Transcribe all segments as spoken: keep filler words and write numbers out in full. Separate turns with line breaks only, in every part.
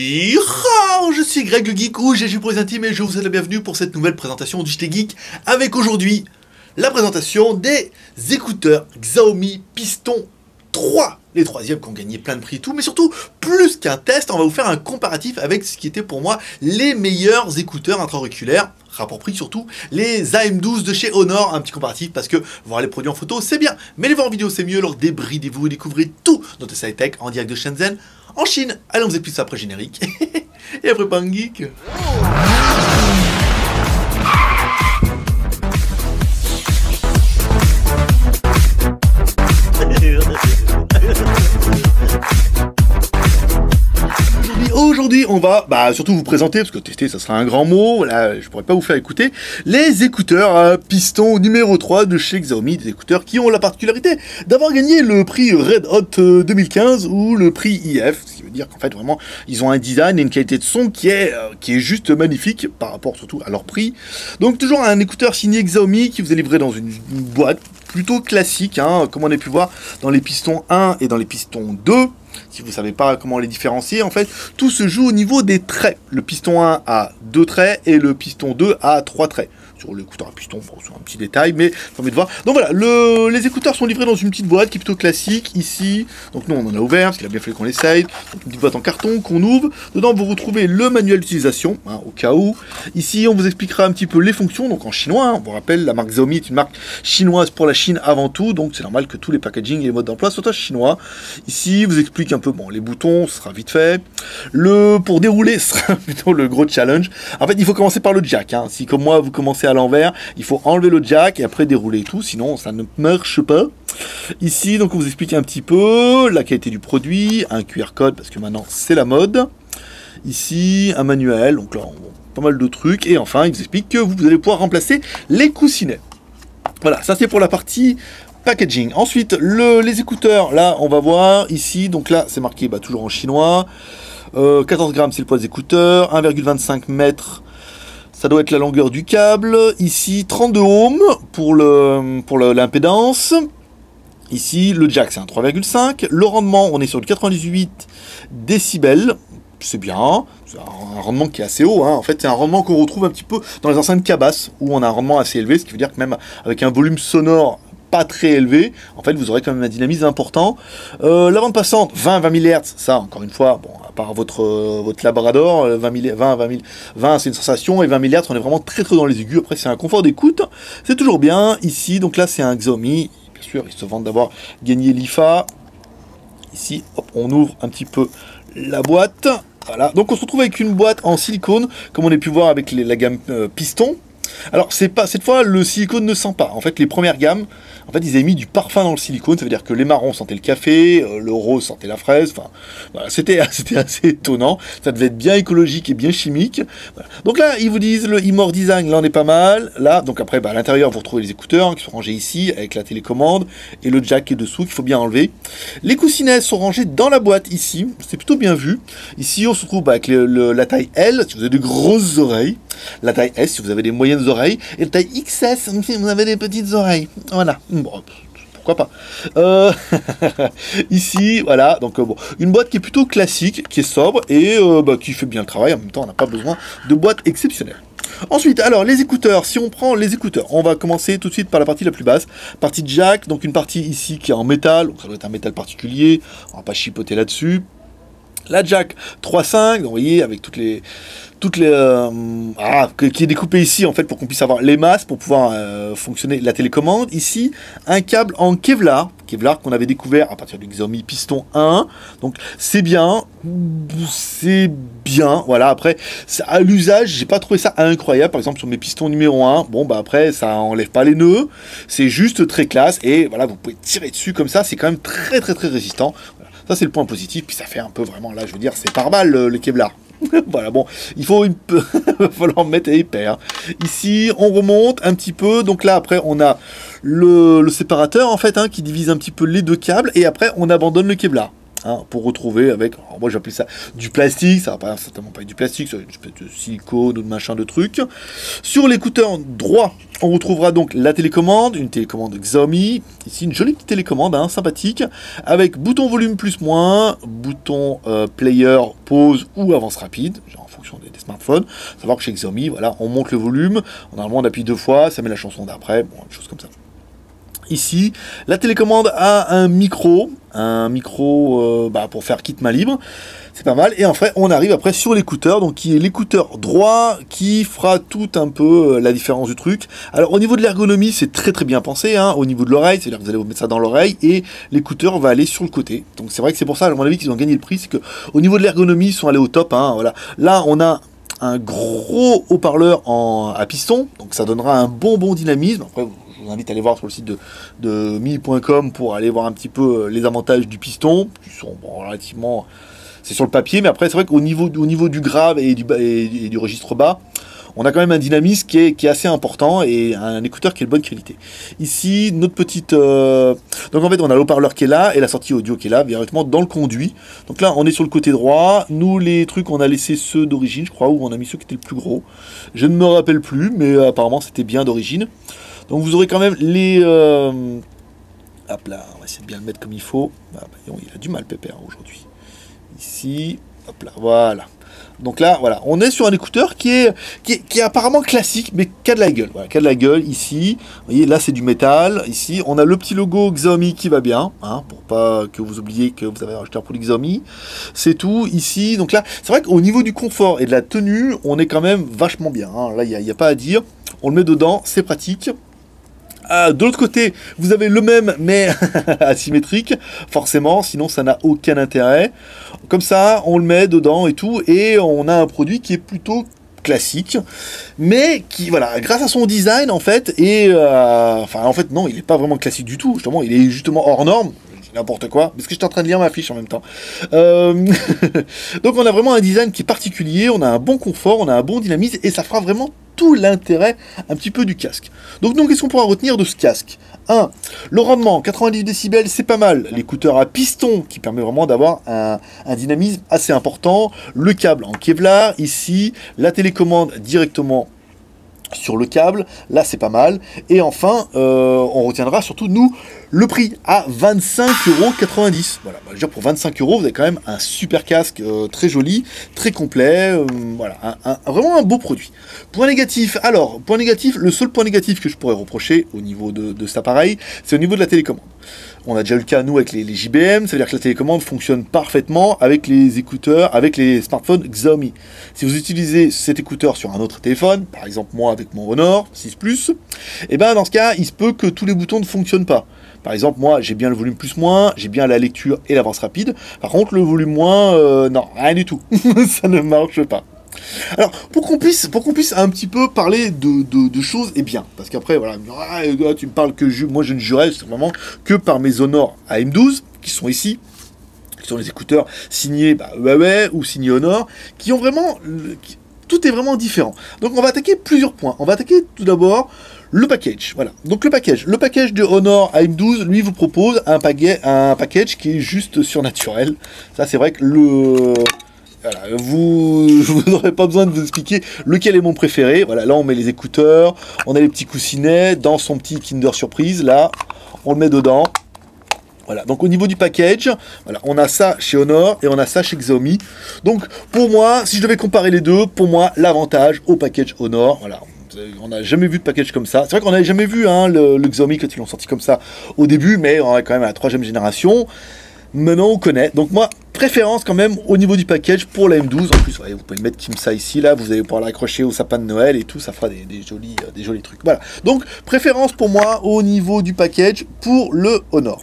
Hi-ha, je suis Greg le Geek ou G G pour les intimes et je vous souhaite la bienvenue pour cette nouvelle présentation du J T Geek avec aujourd'hui la présentation des écouteurs Xiaomi Piston trois, les troisièmes qui ont gagné plein de prix et tout, mais surtout plus qu'un test, on va vous faire un comparatif avec ce qui était pour moi les meilleurs écouteurs intra-auriculaires, rapport prix surtout, les A M douze de chez Honor, un petit comparatif parce que voir les produits en photo c'est bien, mais les voir en vidéo c'est mieux, alors débridez-vous et découvrez tout dans notre site tech en direct de Shenzhen, en Chine. Allez, on vous explique ça après générique. Et après pas un geek. Aujourd'hui, on va bah, surtout vous présenter, parce que tester, ça sera un grand mot, là, je pourrais pas vous faire écouter, les écouteurs à piston numéro trois de chez Xiaomi, des écouteurs qui ont la particularité d'avoir gagné le prix Red Hot deux mille quinze ou le prix I F, ce qui veut dire qu'en fait, vraiment, ils ont un design et une qualité de son qui est, euh, qui est juste magnifique par rapport surtout à leur prix. Donc, toujours un écouteur signé Xiaomi qui vous est livré dans une, une boîte plutôt classique, hein, comme on a pu voir dans les pistons un et dans les pistons deux. Si vous ne savez pas comment les différencier, en fait, tout se joue au niveau des traits. Le piston un a deux traits et le piston deux a trois traits. Sur l'écouteur à piston, bon, c'est un petit détail, mais j'ai envie de voir. Donc voilà, le, les écouteurs sont livrés dans une petite boîte qui est plutôt classique, ici. Donc nous, on en a ouvert, parce qu'il a bien fallu qu'on l'essaye. Donc, une petite boîte en carton qu'on ouvre. Dedans, vous retrouvez le manuel d'utilisation, hein, au cas où. Ici, on vous expliquera un petit peu les fonctions, donc en chinois. Hein. On vous rappelle, la marque Xiaomi est une marque chinoise pour la Chine avant tout, donc c'est normal que tous les packaging et les modes d'emploi soient en chinois. Ici, vous explique un peu, bon, les boutons, ce sera vite fait. Le, pour dérouler, ce sera plutôt le gros challenge. En fait, il faut commencer par le jack. Hein. Si, comme moi, vous commencez à l'envers, il faut enlever le jack et après dérouler tout, sinon ça ne marche pas. Ici, donc, on vous explique un petit peu la qualité du produit, un Q R code, parce que maintenant, c'est la mode. Ici, un manuel, donc là, on, pas mal de trucs. Et enfin, il vous explique que vous allez pouvoir remplacer les coussinets. Voilà, ça c'est pour la partie packaging. Ensuite, le, les écouteurs, là, on va voir ici. Donc là, c'est marqué bah, toujours en chinois. Euh, quatorze grammes, c'est le poids des écouteurs. un virgule vingt-cinq mètres, ça doit être la longueur du câble. Ici, trente-deux ohms pour le pour l'impédance. Ici, le jack, c'est un trois virgule cinq. Le rendement, on est sur le quatre-vingt-dix-huit décibels. C'est bien, c'est un rendement qui est assez haut, hein. En fait c'est un rendement qu'on retrouve un petit peu dans les enceintes cabasses, où on a un rendement assez élevé, ce qui veut dire que même avec un volume sonore pas très élevé, en fait vous aurez quand même un dynamisme important. Euh, la bande passante, vingt à vingt mille hertz, ça encore une fois, bon, à part votre, euh, votre Labrador, vingt, vingt, vingt, vingt c'est une sensation, et vingt mille hertz on est vraiment très très dans les aigus, après c'est un confort d'écoute, c'est toujours bien. Ici, donc là c'est un Xiaomi, bien sûr ils se vantent d'avoir gagné l'I F A. Ici, hop, on ouvre un petit peu la boîte. Voilà, donc on se retrouve avec une boîte en silicone, comme on a pu voir avec les, la gamme euh, piston. Alors c'est pas cette fois le silicone ne sent pas. En fait les premières gammes, en fait ils avaient mis du parfum dans le silicone, ça veut dire que les marrons sentaient le café, euh, le rose sentait la fraise. Enfin voilà, c'était c'était assez étonnant. Ça devait être bien écologique et bien chimique. Voilà. Donc là ils vous disent le Imor Design, là on est pas mal. Là donc après bah, à l'intérieur vous retrouvez les écouteurs hein, qui sont rangés ici avec la télécommande et le jack qui est dessous qu'il faut bien enlever. Les coussinets sont rangés dans la boîte ici, c'est plutôt bien vu. Ici on se retrouve bah, avec le, le, la taille L si vous avez de grosses oreilles, la taille S si vous avez des moyennes oreilles, et la taille X S si vous avez des petites oreilles. Voilà. Bon, pourquoi pas. Euh, ici, voilà. Donc, euh, bon, une boîte qui est plutôt classique, qui est sobre et euh, bah, qui fait bien le travail. En même temps, on n'a pas besoin de boîte exceptionnelle. Ensuite, alors, les écouteurs. Si on prend les écouteurs, on va commencer tout de suite par la partie la plus basse. Partie jack, donc une partie ici qui est en métal. Donc, ça doit être un métal particulier. On va pas chipoter là-dessus. La jack trois virgule cinq, vous voyez, avec toutes les... toutes les euh, ah, qui est découpé ici, en fait, pour qu'on puisse avoir les masses, pour pouvoir euh, fonctionner la télécommande. Ici, un câble en Kevlar, Kevlar qu'on avait découvert à partir du Xiaomi Piston un. Donc, c'est bien, c'est bien, voilà. Après, à l'usage, j'ai pas trouvé ça incroyable. Par exemple, sur mes pistons numéro un, bon, bah après, ça enlève pas les nœuds. C'est juste très classe. Et voilà, vous pouvez tirer dessus comme ça. C'est quand même très, très, très résistant. Voilà. Ça, c'est le point positif. Puis ça fait un peu vraiment, là, je veux dire, c'est par balle, le, le Kevlar. Voilà, bon, il faut une peu, il va falloir mettre épais. Ici, on remonte un petit peu. Donc là, après, on a le, le séparateur, en fait, hein, qui divise un petit peu les deux câbles. Et après, on abandonne le Kevlar. hein, pour retrouver avec, alors moi j'appelle ça du plastique, ça va pas certainement pas être du plastique, ça va être une espèce de silicone ou de machin de truc. Sur l'écouteur droit, on retrouvera donc la télécommande, une télécommande Xiaomi, ici une jolie petite télécommande, hein, sympathique, avec bouton volume plus moins, bouton euh, player, pause ou avance rapide, genre en fonction des, des smartphones. Savoir que chez Xiaomi, voilà, on monte le volume, normalement on appuie deux fois, ça met la chanson d'après, bon, une chose comme ça. Ici, la télécommande a un micro, un micro euh, bah, pour faire kit main libre, c'est pas mal. Et en fait, on arrive après sur l'écouteur, donc qui est l'écouteur droit, qui fera tout un peu euh, la différence du truc. Alors au niveau de l'ergonomie, c'est très très bien pensé, hein, au niveau de l'oreille, c'est-à-dire que vous allez vous mettre ça dans l'oreille et l'écouteur va aller sur le côté. Donc c'est vrai que c'est pour ça, à mon avis, qu'ils ont gagné le prix, c'est que au niveau de l'ergonomie, ils sont allés au top. Hein, voilà. Là, on a un gros haut-parleur en, à piston, donc ça donnera un bon bon dynamisme. Après, je vous invite à aller voir sur le site de, de mi point com pour aller voir un petit peu les avantages du piston, qui sont bon, relativement... C'est sur le papier, mais après, c'est vrai qu'au niveau, au niveau du grave et du, et, et du registre bas, on a quand même un dynamisme qui est, qui est assez important et un écouteur qui est de bonne qualité. Ici, notre petite... Euh... Donc en fait, on a le haut-parleur qui est là et la sortie audio qui est là, directement dans le conduit. Donc là, on est sur le côté droit. Nous, les trucs, on a laissé ceux d'origine, je crois, ou on a mis ceux qui étaient le plus gros. Je ne me rappelle plus, mais euh, apparemment, c'était bien d'origine. Donc vous aurez quand même les... Euh... Hop là, on va essayer de bien le mettre comme il faut. Ah, bah, il a du mal, Pépère, aujourd'hui. Ici, hop là, voilà. Donc là, voilà, on est sur un écouteur qui est, qui est, qui est apparemment classique, mais qui a de la gueule. Voilà, qui a de la gueule, ici. Vous voyez, là, c'est du métal. Ici, on a le petit logo Xiaomi qui va bien, hein, pour pas que vous oubliez que vous avez acheté un produit Xiaomi. C'est tout, ici. Donc là, c'est vrai qu'au niveau du confort et de la tenue, on est quand même vachement bien. Hein. Là, il n'y a, a pas à dire. On le met dedans, c'est pratique. Euh, de l'autre côté, vous avez le même, mais asymétrique, forcément, sinon ça n'a aucun intérêt. Comme ça, on le met dedans et tout, et on a un produit qui est plutôt classique, mais qui, voilà, grâce à son design, en fait, et euh, enfin, en fait, non, il n'est pas vraiment classique du tout, justement, il est justement hors norme. N'importe quoi, parce que j'étais en train de lire ma fiche en même temps. Euh... Donc on a vraiment un design qui est particulier, on a un bon confort, on a un bon dynamisme, et ça fera vraiment tout l'intérêt un petit peu du casque. Donc, donc qu'est-ce qu'on pourra retenir de ce casque? un. Le rendement, quatre-vingt-dix décibels, c'est pas mal. L'écouteur à piston, qui permet vraiment d'avoir un, un dynamisme assez important. Le câble en Kevlar, ici. La télécommande directement sur le câble, là c'est pas mal. Et enfin, euh, on retiendra surtout, nous, le prix à vingt-cinq euros quatre-vingt-dix. Voilà, bah, déjà pour vingt-cinq euros, vous avez quand même un super casque euh, très joli, très complet. Euh, voilà, un, un, vraiment un beau produit. Point négatif, alors, point négatif, le seul point négatif que je pourrais reprocher au niveau de, de cet appareil, c'est au niveau de la télécommande. On a déjà eu le cas, nous, avec les, les J B M, c'est-à-dire que la télécommande fonctionne parfaitement avec les écouteurs, avec les smartphones Xiaomi. Si vous utilisez cet écouteur sur un autre téléphone, par exemple moi avec mon Honor six Plus, et ben dans ce cas, il se peut que tous les boutons ne fonctionnent pas. Par exemple, moi, j'ai bien le volume plus moins, j'ai bien la lecture et l'avance rapide. Par contre, le volume moins, euh, non, rien du tout. Ça ne marche pas. Alors, pour qu'on puisse, pour qu'on puisse un petit peu parler de, de, de choses et bien, parce qu'après, voilà, ah, tu me parles que je, moi je ne jurais vraiment que par mes Honor A M douze, qui sont ici, qui sont les écouteurs signés bah, Huawei ou signés Honor, qui ont vraiment, qui, tout est vraiment différent. Donc on va attaquer plusieurs points. On va attaquer tout d'abord le package. Voilà. Donc le package, le package de Honor A M douze, lui vous propose un, paquet, un package qui est juste surnaturel. Ça c'est vrai que le Voilà, vous, je n'aurai pas besoin de vous expliquer lequel est mon préféré. Voilà, là on met les écouteurs, on a les petits coussinets dans son petit Kinder Surprise. Là, on le met dedans. Voilà, donc au niveau du package, voilà, on a ça chez Honor et on a ça chez Xiaomi. Donc pour moi, si je devais comparer les deux, pour moi l'avantage au package Honor. Voilà, on n'a jamais vu de package comme ça. C'est vrai qu'on n'avait jamais vu hein, le, le Xiaomi quand ils l'ont sorti comme ça au début, mais on est quand même à la troisième génération. Maintenant on connaît. Donc moi, préférence quand même au niveau du package pour la M douze. En plus, ouais, vous pouvez mettre comme ça ici, là, vous allez pouvoir l'accrocher au sapin de Noël et tout, ça fera des, des, jolis, euh, des jolis trucs. Voilà. Donc préférence pour moi au niveau du package pour le Honor.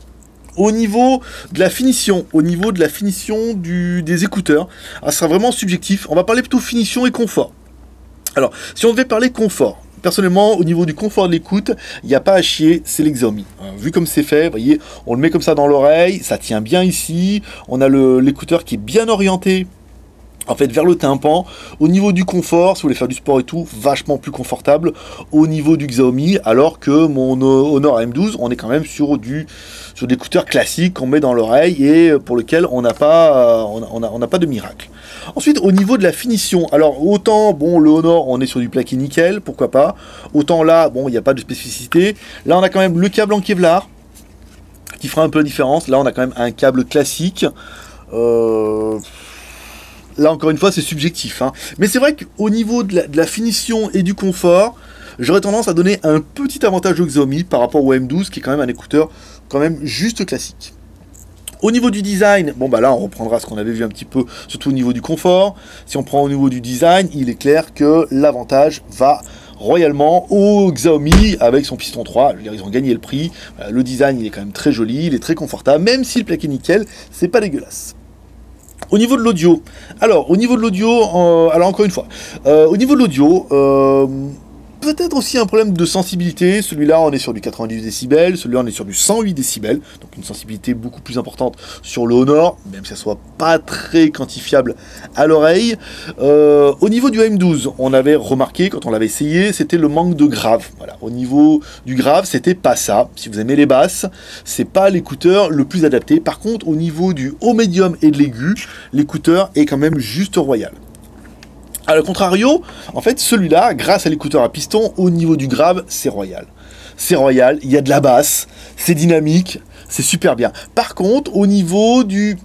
Au niveau de la finition, au niveau de la finition du, des écouteurs, alors, ça sera vraiment subjectif. On va parler plutôt finition et confort. Alors, si on devait parler confort, personnellement, au niveau du confort de l'écoute, il n'y a pas à chier, c'est les Xiaomi. Hein, vu comme c'est fait, vous voyez, on le met comme ça dans l'oreille, ça tient bien ici, on a l'écouteur qui est bien orienté en fait, vers le tympan. Au niveau du confort, si vous voulez faire du sport et tout, vachement plus confortable au niveau du Xiaomi, alors que mon Honor M douze, on est quand même sur du sur des écouteurs classiques qu'on met dans l'oreille et pour lesquels on n'a pas on a, on a, on n'a pas de miracle. Ensuite, au niveau de la finition, alors autant bon le Honor, on est sur du plaqué nickel, pourquoi pas. Autant là, bon, il n'y a pas de spécificité. Là, on a quand même le câble en Kevlar qui fera un peu la différence. Là, on a quand même un câble classique. Euh... Là, encore une fois, c'est subjectif. Hein. Mais c'est vrai qu'au niveau de la, de la finition et du confort, j'aurais tendance à donner un petit avantage au Xiaomi par rapport au M douze, qui est quand même un écouteur quand même juste classique. Au niveau du design, bon bah là, on reprendra ce qu'on avait vu un petit peu, surtout au niveau du confort. Si on prend au niveau du design, il est clair que l'avantage va royalement au Xiaomi avec son piston trois. Je veux dire, ils ont gagné le prix. Le design, il est quand même très joli, il est très confortable, même si le plaqué nickel, c'est pas dégueulasse. Au niveau de l'audio, alors au niveau de l'audio, euh, alors encore une fois, euh, au niveau de l'audio, euh, peut-être aussi un problème de sensibilité. Celui-là, on est sur du quatre-vingt-dix décibels, celui-là, on est sur du cent huit décibels, donc une sensibilité beaucoup plus importante sur le Honor, même si ça soit pas très quantifiable à l'oreille. Euh, au niveau du M douze, on avait remarqué, quand on l'avait essayé, c'était le manque de grave. Voilà, au niveau du grave, c'était pas ça. Si vous aimez les basses, c'est pas l'écouteur le plus adapté. Par contre, au niveau du haut médium et de l'aigu, l'écouteur est quand même juste royal. A le contrario, en fait, celui-là, grâce à l'écouteur à piston, au niveau du grave, c'est royal. C'est royal, il y a de la basse, c'est dynamique, c'est super bien. Par contre, au niveau du...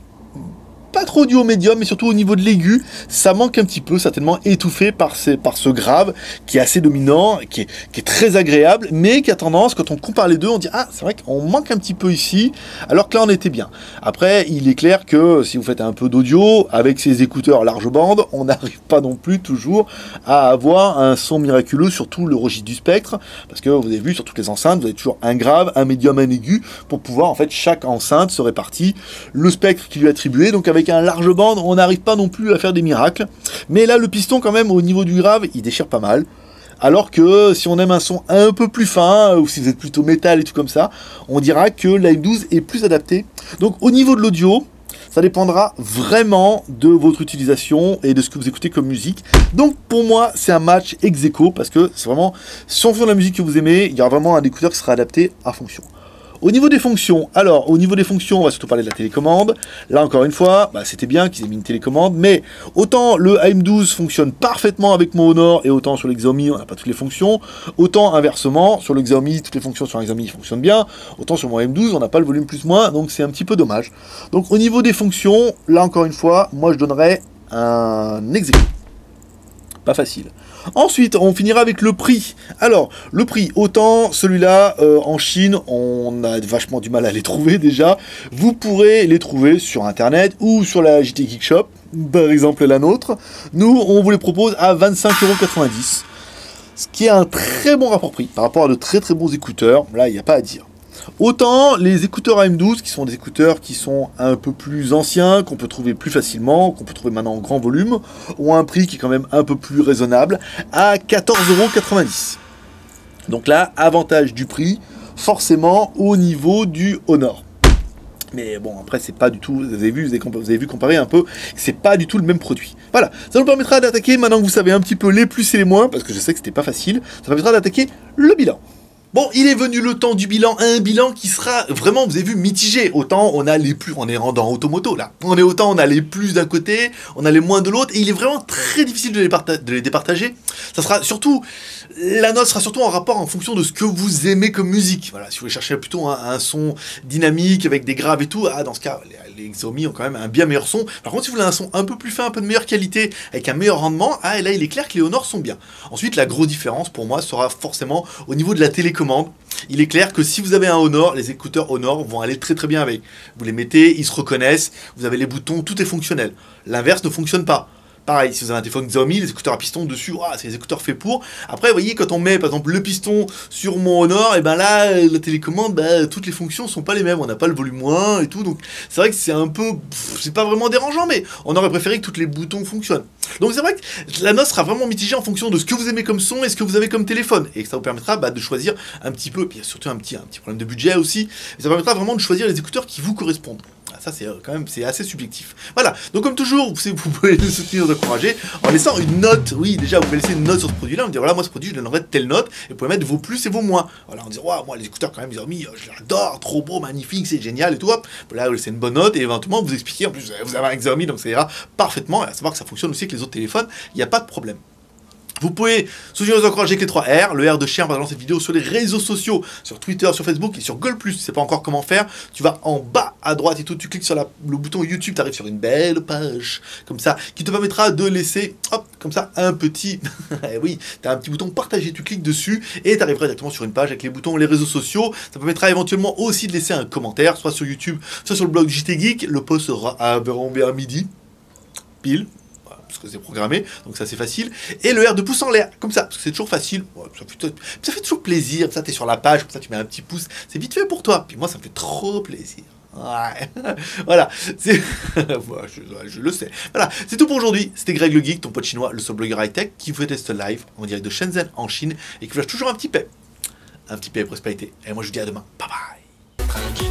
pas trop du haut médium, mais surtout au niveau de l'aigu, ça manque un petit peu, certainement étouffé par, ces, par ce grave qui est assez dominant, qui est, qui est très agréable, mais qui a tendance, quand on compare les deux, on dit « Ah, c'est vrai qu'on manque un petit peu ici », alors que là, on était bien. Après, il est clair que si vous faites un peu d'audio, avec ces écouteurs large bande, on n'arrive pas non plus toujours à avoir un son miraculeux sur tout le registre du spectre, parce que vous avez vu, sur toutes les enceintes, vous avez toujours un grave, un médium, un aigu, pour pouvoir, en fait, chaque enceinte se répartit le spectre qui lui est attribué, donc avec Avec un large bande, on n'arrive pas non plus à faire des miracles. Mais là, le piston, quand même, au niveau du grave, il déchire pas mal. Alors que si on aime un son un peu plus fin, ou si vous êtes plutôt métal et tout comme ça, on dira que la M douze est plus adaptée. Donc au niveau de l'audio, ça dépendra vraiment de votre utilisation et de ce que vous écoutez comme musique. Donc pour moi, c'est un match ex aequo, parce que c'est vraiment, si on fait de la musique que vous aimez, il y aura vraiment un écouteur qui sera adapté à fonction. Au niveau des fonctions, alors au niveau des fonctions, on va surtout parler de la télécommande. Là encore une fois, bah, c'était bien qu'ils aient mis une télécommande, mais autant le M douze fonctionne parfaitement avec mon Honor et autant sur le Xiaomi on n'a pas toutes les fonctions, autant inversement sur le Xiaomi, toutes les fonctions sur le Xiaomi fonctionnent bien, autant sur mon M douze on n'a pas le volume plus moins, donc c'est un petit peu dommage. Donc au niveau des fonctions, là encore une fois, moi je donnerais un ex aequo. Pas facile. Ensuite, on finira avec le prix. Alors, le prix, autant celui-là, euh, en Chine, on a vachement du mal à les trouver déjà. Vous pourrez les trouver sur Internet ou sur la J T Geek Shop, par exemple la nôtre. Nous, on vous les propose à vingt-cinq euros quatre-vingt-dix. Ce qui est un très bon rapport prix par rapport à de très très bons écouteurs. Là, il n'y a pas à dire. Autant les écouteurs M douze, qui sont des écouteurs qui sont un peu plus anciens, qu'on peut trouver plus facilement, qu'on peut trouver maintenant en grand volume, ont un prix qui est quand même un peu plus raisonnable, à quatorze euros quatre-vingt-dix. Donc là, avantage du prix, forcément au niveau du Honor. Mais bon, après, c'est pas du tout, vous avez vu, vous avez, vous avez vu comparer un peu, c'est pas du tout le même produit. Voilà, ça nous permettra d'attaquer, maintenant que vous savez un petit peu les plus et les moins, parce que je sais que c'était pas facile, ça permettra d'attaquer le bilan. Bon, il est venu le temps du bilan, un bilan qui sera vraiment, vous avez vu, mitigé. Autant on a les plus, on est dans Automoto là, on est autant on a les plus d'un côté, on a les moins de l'autre, et il est vraiment très difficile de les, de les départager. Ça sera surtout, la note sera surtout en rapport en fonction de ce que vous aimez comme musique. Voilà, si vous voulez chercher plutôt un, un son dynamique avec des graves et tout, ah, dans ce cas, les, les Xiaomi ont quand même un bien meilleur son. Par contre, si vous voulez un son un peu plus fin, un peu de meilleure qualité, avec un meilleur rendement, ah, et là il est clair que les Honor sont bien. Ensuite, la grosse différence pour moi sera forcément au niveau de la télécommande. Il est clair que si vous avez un Honor, les écouteurs Honor vont aller très très bien avec. Vous les mettez, ils se reconnaissent, vous avez les boutons, tout est fonctionnel. L'inverse ne fonctionne pas. Pareil, si vous avez un téléphone Xiaomi, les écouteurs à piston dessus, oh, c'est les écouteurs faits pour. Après, vous voyez, quand on met par exemple le piston sur mon Honor, et ben là, la télécommande, bah, toutes les fonctions sont pas les mêmes. On n'a pas le volume moins et tout. Donc, c'est vrai que c'est un peu. C'est pas vraiment dérangeant, mais on aurait préféré que tous les boutons fonctionnent. Donc, c'est vrai que la note sera vraiment mitigée en fonction de ce que vous aimez comme son et ce que vous avez comme téléphone. Et que ça vous permettra bah, de choisir un petit peu, et puis surtout un petit, un petit problème de budget aussi. Et ça permettra vraiment de choisir les écouteurs qui vous correspondent. ça c'est quand même c'est assez subjectif. Voilà, donc comme toujours, vous, vous pouvez nous soutenir, nous encourager en laissant une note. Oui, déjà vous pouvez laisser une note sur ce produit-là, on dire voilà, moi ce produit je donnerais telle note, et vous pouvez mettre vos plus et vos moins. Voilà, on dit waouh, moi les écouteurs quand même Xiaomi, je l'adore, trop beau, magnifique, c'est génial et tout. Hop, là c'est une bonne note et éventuellement vous expliquez en plus vous avez un Xiaomi donc ça ira parfaitement, et à savoir que ça fonctionne aussi avec les autres téléphones, il n'y a pas de problème. Vous pouvez soutenir nous encourager avec les trois R, le R de chien, en partageant cette vidéo sur les réseaux sociaux, sur Twitter, sur Facebook et sur Google plus. Tu sais pas encore comment faire, tu vas en bas à droite et tout, tu cliques sur la, le bouton YouTube, tu arrives sur une belle page, comme ça, qui te permettra de laisser, hop, comme ça, un petit, oui, tu as un petit bouton partager, tu cliques dessus et tu arriveras directement sur une page avec les boutons, les réseaux sociaux. Ça permettra éventuellement aussi de laisser un commentaire, soit sur YouTube, soit sur le blog J T Geek. Le post sera à environ à midi, pile. Parce que c'est programmé, donc ça c'est facile. Et le R de pouce en l'air, comme ça, parce que c'est toujours facile. Ouais, ça, fait, ça fait toujours plaisir. Ça, t'es sur la page, comme ça tu mets un petit pouce. C'est vite fait pour toi. Puis moi, ça me fait trop plaisir. Ouais. Voilà. C'est... ouais, je, je le sais. Voilà. C'est tout pour aujourd'hui. C'était Greg le Geek, ton pote chinois, le seul blogueur high-tech, qui vous teste live en direct de Shenzhen en Chine et qui vous lâche toujours un petit paix. Un petit paix et prospérité. Et moi, je vous dis à demain. Bye bye.